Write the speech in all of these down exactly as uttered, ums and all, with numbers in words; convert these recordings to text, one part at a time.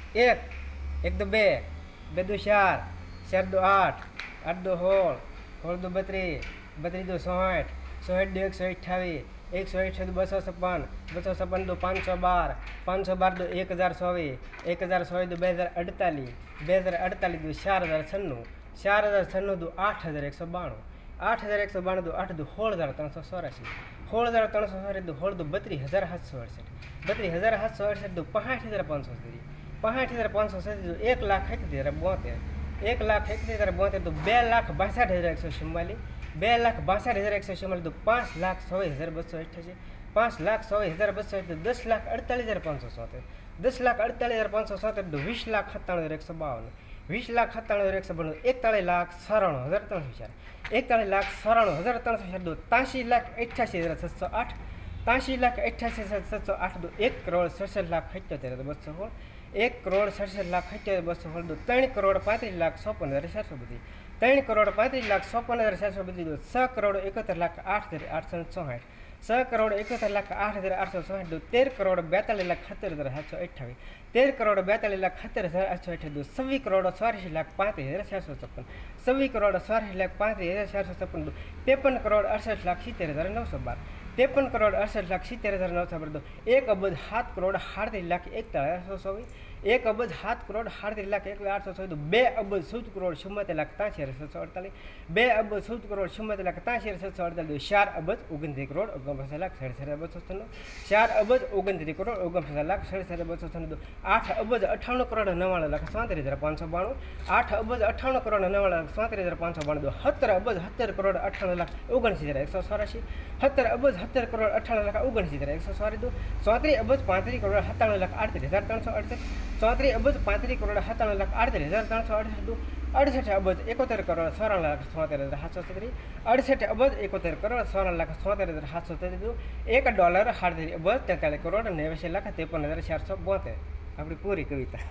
એક, એક દો બે, બે દો ચાર, ચાર દો આઠ, આઠ દો સોળ, સોળ દો બત્રીસ, બત્રીસ દો ચોસઠ, ચોસઠ દો એકસો અઠ્ઠાવીસ, એકસો અઠ્ઠાવીસ બસો છપ્પન, બસો છપ્પન દો પાંચસો બાર, પાંચસો બાર દો એક હજાર ચોવીસ, એક હજાર ચોવીસ દો બે હજાર અડતાલીસ, બે હજાર અડતાલીસ દો ચાર હજાર છન્નું, ચાર હજાર છન્નું દો આઠ હજાર એકસો બાણું, આઠ હજાર એકસો બાણું દો આઠ દો સોળ હજાર ત્રણસો ચોરાસી, સોળ હજાર ત્રણસો ચોરાસી દો સોળ દો બત્રીસ હજાર સાતસો અડસઠ, બત્રીસ હજાર સાતસો અડસઠ દો પાંઠ હજાર પાંચસો ત્રીસ, પાંઠ હજાર પાંચસો ત્રીસ દો એક લાખ એકત્રીસ હજાર બોતેર, એક લાખ એકત્રીસ હજાર બોતેર તો બે લાખ બાસઠ હજાર એકસો ચુમ્માલીસ, બે લાખ બાસઠ હજાર એકસો ચુમ્માલીસ તો પાંચ લાખ ચોવીસ હજાર બસો અઠ્યાસી, પાંચ લાખ ચોવીસ હજાર બસો અઠ્યાસી દસ લાખ અડતાલીસ હજાર પાંચસો સોતેર, દસ લાખ અડતાલીસ હજાર પાંચસો સોતેર તો વીસ લાખ સત્તાણું હજાર એકસો બાવન, વીસ લાખ સત્તાણું હજાર એકસો બાણું એકતાળીસ લાખ સરાણું હજાર ત્રણસો ચાર, એકતાળીસ લાખ સરાણું હજાર ત્રણસો ચાર દો ત્યાંસી લાખ અઠ્યાસી હજાર સાતસો આઠ, ત્યાંસી લાખ અઠ્યાસી હજાર સાતસો આઠ દો એક કરોડ સડસઠ લાખ સત્યોતેર હજાર બસો સોળ, એક કરોડ સડસઠ લાખ સત્યોતેર બસો સોળ દો ત્રણ કરોડ પાંત્રીસ લાખ ચોપન હજાર ચારસો બત્રીસ, ત્રણ કરોડ પાંત્રીસ લાખ ચોપન હજાર ચારસો બત્રીસ દો છ કરોડ એકોતેર લાખ આઠ હજાર આઠસો ચોસઠ, છ કરોડ એકોતેર લાખ આઠ હજાર આઠસો ચોસઠ દો તેર કરોડ બેતાલીસ લાખ સત્તર હજાર સાતસો અઠ્ઠાવીસ, તેર કરોડ બેતાલીસ લાખ સત્તર હજાર આઠસો અઠ્ઠાવીસ દો છવ્વીસ કરોડ ચોરાસી લાખ પાંત્રીસ હજાર ચારસો છપ્પન, છવ્વીસ કરોડ ચોરાસી લાખ પાંત્રીસ હજાર ચારસો છપ્પન દો ત્રેપન કરોડ અડસઠ લાખ સિત્તેર હજાર નવસો બાર, ત્રેપન કરોડ અડસઠ લાખ સિત્તેર હજાર નવસો બાર દો એક અબજ સાત કરોડ સાડત્રીસ લાખ એકતાળીસ આઠસો ચોવીસ, એક અબજ સાત કરોડ સાડત્રીસ લાખ એક આઠસો ચોવીસ બે અબજ ચૌદ કરોડ ચુમ્મોતેર લાખ ત્યાંસી હજાર સાતસો અડતાલીસ, બે અબજ ચૌદ કરોડ ચુમ્મોતેર લાખ ત્યાંસી હજાર સાતસો અડતાલીસ ચાર અબજ ઓગણત્રીસ કરોડ ઓગણપચાસ લાખ સડસઠ હજાર બસો છન્નું, ચાર અબજ ઓગણત્રીસ કરોડ ઓગણપચાસ લાખ સડસઠ હજાર બસો છન્નું આઠ અબજ અઠ્ઠાણું કરોડ નવ્વાણું લાખ ચોત્રીસ હજાર પાંચસો બાણું, આઠ અબજ અઠ્ઠાણું કરોડ નવ્વાણું લાખ ચોત્રીસ હજાર પાંચસો બાણું દો સત્તર અબજ સત્તર કરોડ અઠ્ઠાણું લાખ ઓગણસી હજાર એકસો ચોરાસી, સત્તર અબજ સત્તર કરોડ અઠ્ઠાણું લાખ ઓગણસી હજાર એકસો ચોરાસી દો ચોત્રીસ અબજ પાંત્રીસ કરોડ સત્તાણું લાખ આડત્રીસ હજાર ત્રણસો અડસઠ, ચોત્રીસ અબજ પાંત્રીસ કરોડ સત્તાણું લાખ આડત્રીસ હજાર ત્રણસો અડસઠ દો અડસઠ અબજ એકોતેર કરોડ ચોરાણું લાખ છોતેર હજાર સાતસો છત્રીસ, અડસઠ અબજ એકોતેર કરોડ ચોરાણું લાખ છોતેર હજાર સાતસો છત્રીસ દો એક ડોલર સાડત્રીસ અબજ તેતાલીસ કરોડ નેવ્યાસી લાખ ત્રેપન હજાર ચારસો બોતેર. આપણી પૂરી કવિતા.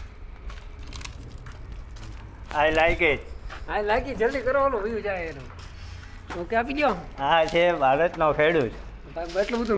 I like it. આ લાગી જલ્દી કરો, ઓલો વ્યૂ જાય એનું ઓકે આપી દો. હા છે ભારતનો ખેડૂત. એટલું બધું